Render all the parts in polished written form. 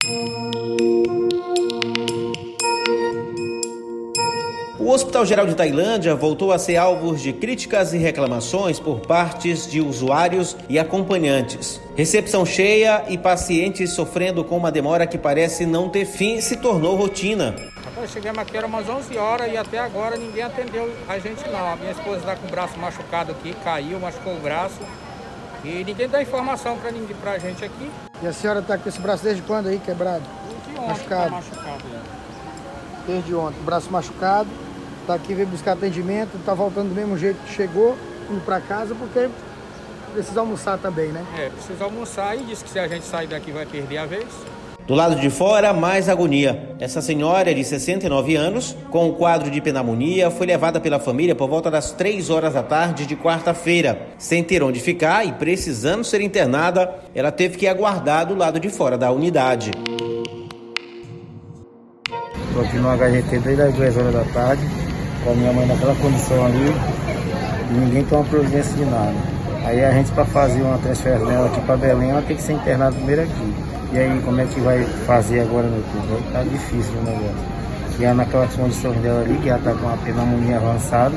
O Hospital Geral de Tailândia voltou a ser alvo de críticas e reclamações por partes de usuários e acompanhantes. Recepção cheia e pacientes sofrendo com uma demora que parece não ter fim se tornou rotina. Chegamos aqui, era umas 11 horas e até agora ninguém atendeu a gente não. A minha esposa está com o braço machucado aqui, caiu, machucou o braço e ninguém dá informação pra gente aqui. E a senhora está com esse braço desde quando aí, quebrado? Desde ontem, machucado. Tá machucado. Desde ontem, braço machucado, está aqui, veio buscar atendimento, está voltando do mesmo jeito que chegou, indo para casa, porque precisa almoçar também, né? Precisa almoçar e disse que se a gente sair daqui vai perder a vez. Do lado de fora, mais agonia. Essa senhora de 69 anos, com um quadro de pneumonia, foi levada pela família por volta das 3 horas da tarde de quarta-feira. Sem ter onde ficar e precisando ser internada, ela teve que aguardar do lado de fora da unidade. Estou aqui no HGT desde as 2 horas da tarde, com a minha mãe naquela condição ali, e ninguém toma providência de nada. Aí a gente, para fazer uma transferência dela aqui para Belém, ela tem que ser internada primeiro aqui. E aí, como é que vai fazer agora, meu filho? Aí tá difícil o negócio. E ela naquelas condições dela ali, que ela tá com uma pneumonia avançada,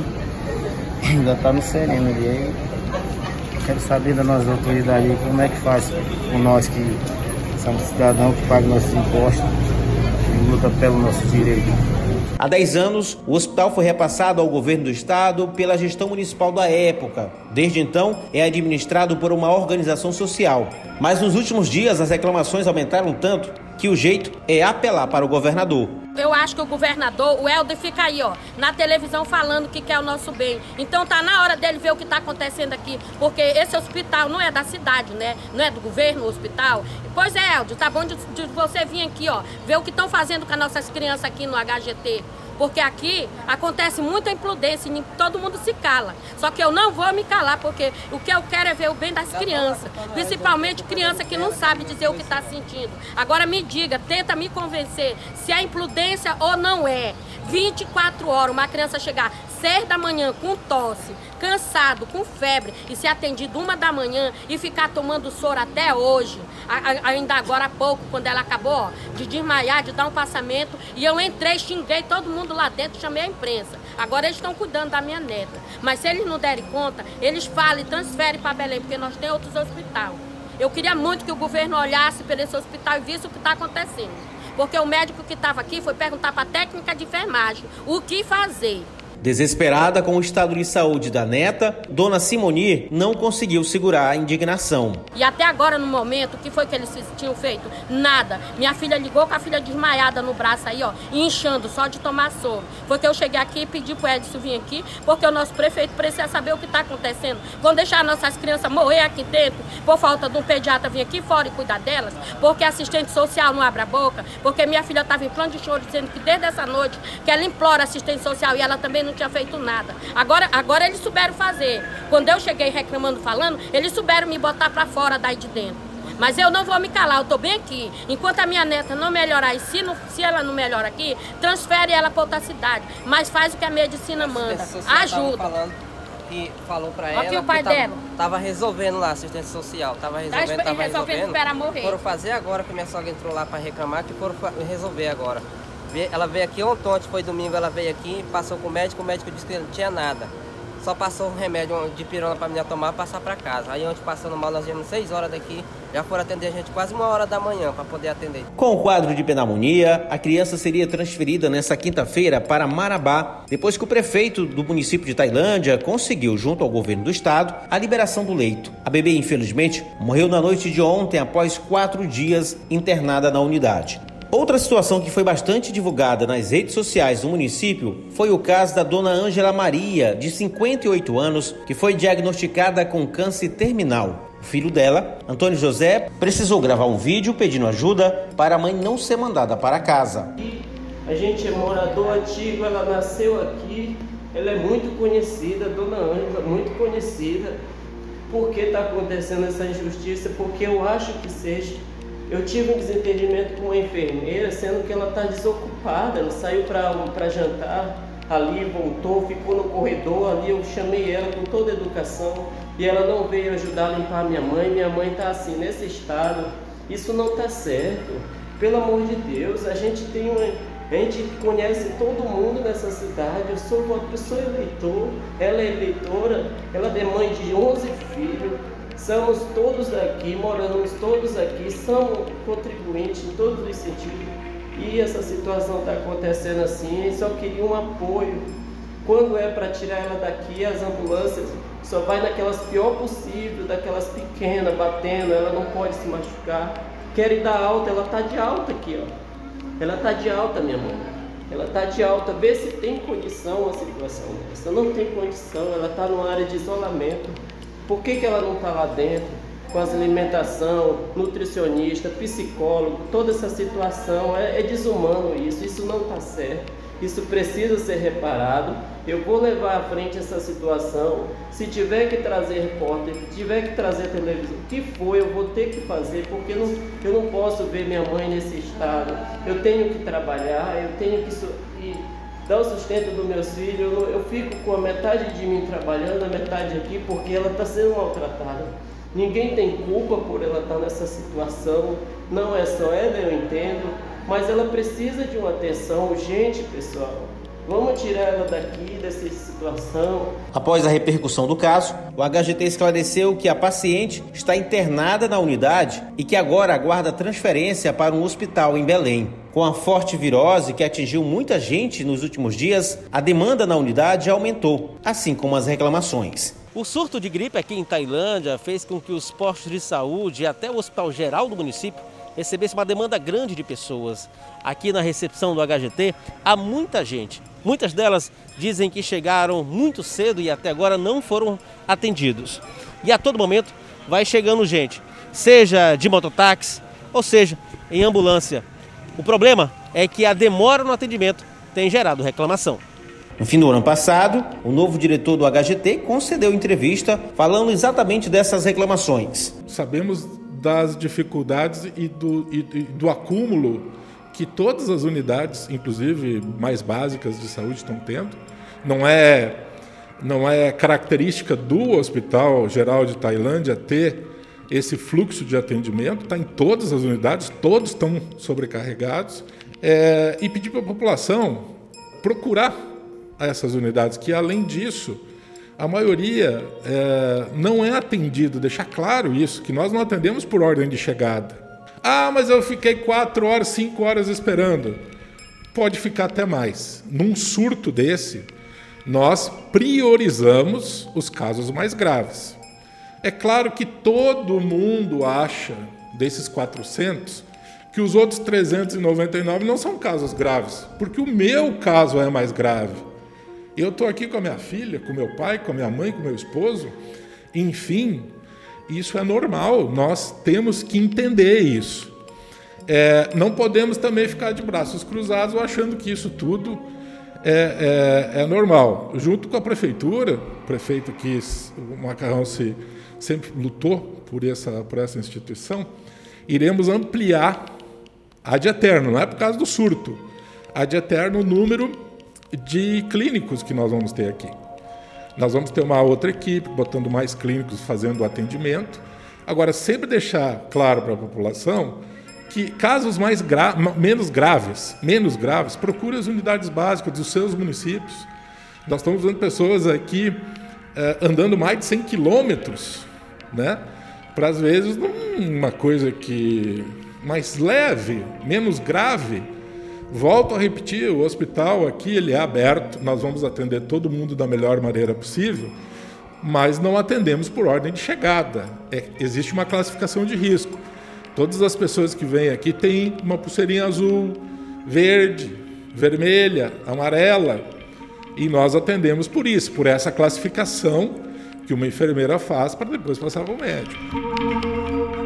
ainda tá no sereno ali. Aí, quero saber das nossas autoridades aí, como é que faz com nós que somos cidadãos, que pagam nossos impostos e luta pelo nosso direito. Há 10 anos, o hospital foi repassado ao governo do estado pela gestão municipal da época. Desde então, é administrado por uma organização social. Mas nos últimos dias, as reclamações aumentaram tanto que o jeito é apelar para o governador. Eu acho que o governador, o Helder, fica aí, na televisão falando que quer o nosso bem. Então tá na hora dele ver o que está acontecendo aqui, porque esse hospital não é da cidade, né? Não é do governo, o hospital. Pois é, Helder, tá bom de você vir aqui, ver o que estão fazendo com as nossas crianças aqui no HGT. Porque aqui acontece muita imprudência e todo mundo se cala. Só que eu não vou me calar, porque o que eu quero é ver o bem das crianças. Principalmente criança que não sabe dizer o que está sentindo. Agora me diga, tenta me convencer se é imprudência ou não é. 24 horas, uma criança chegar 6 da manhã com tosse, cansado, com febre e ser atendido 1 da manhã e ficar tomando soro até hoje, ainda agora há pouco, quando ela acabou de desmaiar, de dar um passamento, e eu entrei, xinguei todo mundo lá dentro, chamei a imprensa. Agora eles estão cuidando da minha neta, mas se eles não derem conta, eles falam e transferem para Belém, porque nós temos outros hospitais. Eu queria muito que o governo olhasse para esse hospital e visse o que está acontecendo. Porque o médico que estava aqui foi perguntar para a técnica de enfermagem o que fazer. Desesperada com o estado de saúde da neta, Dona Simoni não conseguiu segurar a indignação. E até agora, no momento, o que foi que eles tinham feito? Nada. Minha filha ligou com a filha desmaiada no braço aí, e inchando só de tomar soro. Foi que eu cheguei aqui e pedi pro Edson vir aqui, porque o nosso prefeito precisa saber o que está acontecendo. Vão deixar nossas crianças morrer aqui dentro por falta de um pediatra vir aqui fora e cuidar delas? Porque a assistente social não abre a boca? Porque minha filha estava em plano de choro dizendo que desde essa noite que ela implora assistente social e ela também não tinha feito nada. Agora eles souberam fazer. Quando eu cheguei reclamando, falando, eles souberam me botar para fora daí de dentro. Mas eu não vou me calar, eu tô bem aqui. Enquanto a minha neta não melhorar, e se ela não melhora aqui, transfere ela para outra cidade. Mas faz o que a medicina manda. Ajuda. Que falou pra ela aqui o pai que tava resolvendo lá, assistente social, tava resolvendo, esperar morrer. Foram fazer agora que minha sogra entrou lá pra reclamar, que foram resolver agora. Ela veio aqui ontem, foi domingo, ela veio aqui, passou com o médico disse que não tinha nada. Só passou um remédio de pirona pra menina tomar e passar pra casa. Aí ontem, passando mal, nós viemos 6 horas daqui, já foram atender a gente quase 1 hora da manhã para poder atender. Com o quadro de pneumonia, a criança seria transferida nesta quinta-feira para Marabá, depois que o prefeito do município de Tailândia conseguiu, junto ao governo do estado, a liberação do leito. A bebê, infelizmente, morreu na noite de ontem, após 4 dias internada na unidade. Outra situação que foi bastante divulgada nas redes sociais do município foi o caso da dona Ângela Maria, de 58 anos, que foi diagnosticada com câncer terminal. O filho dela, Antônio José, precisou gravar um vídeo pedindo ajuda para a mãe não ser mandada para casa. A gente é morador antigo, ela nasceu aqui, ela é muito conhecida, dona Ângela, muito conhecida. Por que está acontecendo essa injustiça? Porque eu acho que seja... Eu tive um desentendimento com uma enfermeira, sendo que ela está desocupada, ela saiu para jantar ali, voltou, ficou no corredor ali, eu chamei ela com toda a educação e ela não veio ajudar a limpar minha mãe está assim, nesse estado, isso não está certo. Pelo amor de Deus, a gente conhece todo mundo nessa cidade. Eu sou uma pessoa eleitor, ela é eleitora, ela é mãe de 11 filhos. Somos todos daqui, moramos todos aqui, somos contribuintes em todos os sentidos. E essa situação está acontecendo assim, só queria um apoio. Quando é para tirar ela daqui, as ambulâncias só vai naquelas pior possível, daquelas pequenas, batendo, ela não pode se machucar. Querem dar alta, ela está de alta aqui, ó. Ela está de alta, minha mãe. Ela está de alta. Vê se tem condição a situação dessa. Não tem condição, ela está numa área de isolamento. Por que ela não está lá dentro? Com as alimentação, nutricionista, psicólogo, toda essa situação é desumano isso não está certo. Isso precisa ser reparado. Eu vou levar à frente essa situação. Se tiver que trazer repórter, se tiver que trazer televisão, o que for, eu vou ter que fazer, porque eu não posso ver minha mãe nesse estado. Eu tenho que trabalhar, eu tenho que dar o sustento dos meus filhos. Eu fico com a metade de mim trabalhando, a metade aqui, porque ela está sendo maltratada. Ninguém tem culpa por ela estar nessa situação. Não é só ela, eu entendo. Mas ela precisa de uma atenção urgente, pessoal. Vamos tirar ela daqui, dessa situação. Após a repercussão do caso, o HGT esclareceu que a paciente está internada na unidade e que agora aguarda transferência para um hospital em Belém. Com a forte virose que atingiu muita gente nos últimos dias, a demanda na unidade aumentou, assim como as reclamações. O surto de gripe aqui em Tailândia fez com que os postos de saúde e até o Hospital Geral do município recebesse uma demanda grande de pessoas. Aqui na recepção do HGT há muita gente. Muitas delas dizem que chegaram muito cedo e até agora não foram atendidos. E a todo momento vai chegando gente, seja de mototáxi ou seja em ambulância. O problema é que a demora no atendimento tem gerado reclamação. No fim do ano passado, o novo diretor do HGT concedeu entrevista falando exatamente dessas reclamações. Sabemos das dificuldades e do acúmulo que todas as unidades, inclusive mais básicas de saúde, estão tendo. Não é característica do Hospital Geral de Tailândia ter esse fluxo de atendimento, está em todas as unidades, todos estão sobrecarregados. E pedir para a população procurar essas unidades, que além disso, a maioria não é atendido, deixar claro isso, que nós não atendemos por ordem de chegada. Ah, mas eu fiquei 4 horas, 5 horas esperando. Pode ficar até mais. Num surto desse, nós priorizamos os casos mais graves. É claro que todo mundo acha, desses 400, que os outros 399 não são casos graves, porque o meu caso é mais grave. Eu estou aqui com a minha filha, com meu pai, com a minha mãe, com meu esposo. Enfim, isso é normal, nós temos que entender isso. Não podemos também ficar de braços cruzados achando que isso tudo é normal. Junto com a prefeitura, o prefeito o Macarrão sempre lutou por essa instituição, iremos ampliar ad eterno, não é por causa do surto, ad eterno o número de clínicos que nós vamos ter aqui. Nós vamos ter uma outra equipe, botando mais clínicos fazendo o atendimento. Agora, sempre deixar claro para a população que casos menos graves, procure as unidades básicas dos seus municípios. Nós estamos vendo pessoas aqui andando mais de 100 quilômetros, né? Para, às vezes, uma coisa mais leve, menos grave. Volto a repetir, o hospital aqui ele é aberto, nós vamos atender todo mundo da melhor maneira possível, mas não atendemos por ordem de chegada. Existe uma classificação de risco. Todas as pessoas que vêm aqui têm uma pulseirinha azul, verde, vermelha, amarela, e nós atendemos por isso, por essa classificação que uma enfermeira faz para depois passar para o médico.